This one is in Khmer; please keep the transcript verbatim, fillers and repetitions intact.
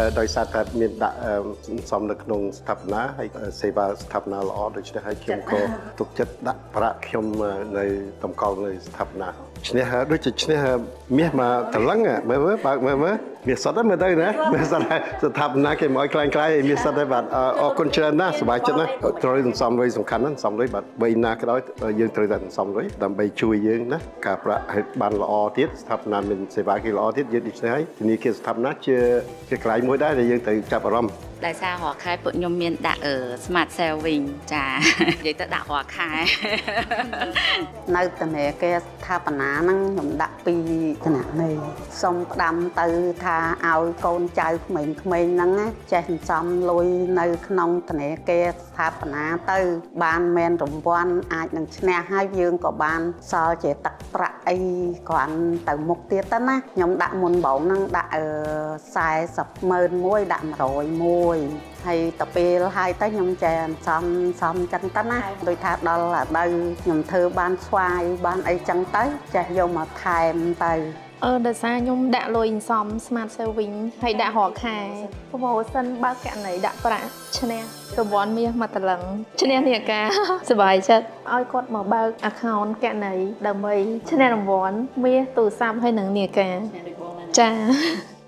ដោយសារតែមានដាក់សំនៅក្នុងស្ថាបនាហើយសេវាស្ថាបនាល្អដូច្នេះហើយខ្ញុំក៏ទុកចិត្តដាក់ប្រាក់ខ្ញុំនៅតម្កល់នៅស្ថាបនាឈ្នះដូចជាឈ្នះមាសមកត្រឡឹងមើលមើលបើកមើលមើលមាសសុទ្ធហ្នឹងមើលទៅណាមាសសុទ្ធស្ថាបនាគេមកឲ្យខ្លាំងខ្លាយមាសសុទ្ធហើយបាទអរគុណច្រើនណាស់សប្បាយចិត្តណាស់ត្រូវសន្សំលុយសំខាន់ណាស់សន្សំលុយបាទបីណាក៏ដោយយើងត្រូវតែសន្សំលុយដើម្បីជួយយើងណាការប្រាក់ឲ្យបានល្អទៀតស្ថាបនាមានសេវាគេល្អទៀតយើងដូច្នេះហើយធនាគារស្ថាបនាជាជាកន្លែងមួយដែរដែលយើងត្រូវចាប់អារម្មណ៍ដោយសាររាល់ខែពួកខ្ញុំមានដាក់អឺ Smart Saving ចានិយាយទៅដាក់រាល់ខែនៅធនាគារស្ថាបនាហ្នឹងខ្ញុំដាក់ពីធនាគារសុំផ្ដាំទៅថាឲ្យកូនចៅក្មេងៗហ្នឹងចេះសន្សំលុយនៅក្នុងធនាគារស្ថាបនាទៅបានមានរង្វាន់អាចនឹងឈ្នះហើយយើងក៏បានសល់ជាទឹកប្រាក់អីគ្រាន់ទៅមុខទៀតទៅណាខ្ញុំដាក់មុនបងហ្នឹងដាក់អឺสี่สิบម៉ឺនមួយដាក់một trămមួយហើយទៅពេលហើយទៅខ្ញុំចេះសំសំចឹងទៅណាដូចថាដល់ឥឡូវខ្ញុំធ្វើបានស្វាយបានអីចឹងទៅចេះយកមកថែមទៅអឺដោយសារខ្ញុំដាក់លុយសំ Smart Saving ហើយដាក់រាល់ខែប្រហែលសិនបើករណីដាក់ប្រាក់ឈ្នះរង្វាន់មាសមកតឡឹងឈ្នះនាការសប្បាយចិត្តឲ្យគាត់មកបើក account កណីដើម្បីឈ្នះរង្វាន់មាសទូរស័ព្ទហើយនឹងនាការចា